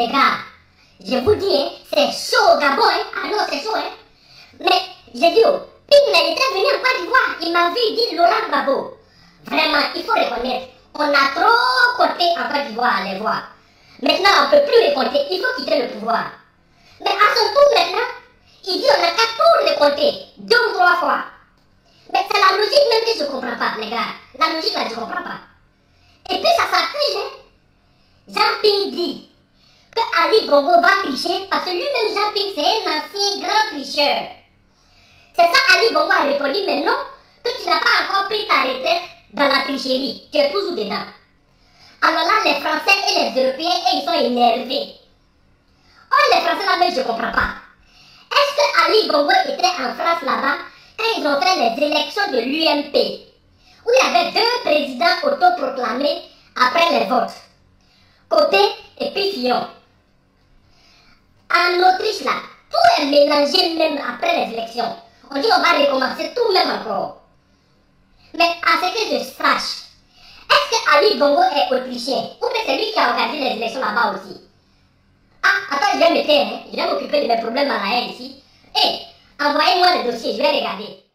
Les gars, je vous dis, hein, c'est chaud au Gabon, hein. Ah non, c'est chaud, hein. Mais j'ai dit, oh, Ping, il était venu en Côte d'Ivoire, il m'a vu, il dit Laurent Gbagbo. Vraiment, il faut reconnaître, on a trop compté en Côte d'Ivoire, les voix. Maintenant, on ne peut plus les compter, il faut quitter le pouvoir. Mais à son tour maintenant, il dit on n'a qu'à tout les compter, 2 ou 3 fois. Mais c'est la logique même que je ne comprends pas, les gars. La logique là, je ne comprends pas. Et puis ça s'accuse, hein. Jean-Ping dit que Ali Bongo va tricher parce que lui-même Jean-Ping c'est un ancien grand tricheur. C'est ça Ali Bongo a répondu, mais non, que tu n'as pas encore pris ta retraite dans la tricherie, tu es toujours dedans. Alors là, les Français et les Européens, ils sont énervés. Oh, les Français là-bas, je ne comprends pas. Est-ce que Ali Bongo était en France là-bas quand ils ont fait les élections de l'UMP, où il y avait 2 présidents autoproclamés après les votes, Copé et puis Fillon. En Autriche là, tout est mélangé même après les élections. On dit on va recommencer tout même encore. Mais à ce que je sache, est-ce que Ali Bongo est autrichien ou bien c'est lui qui a organisé les élections là-bas aussi? Ah, attends, je vais me taire, hein. Je vais m'occuper de mes problèmes à la haine ici. Hé, envoyez-moi le dossier, je vais regarder.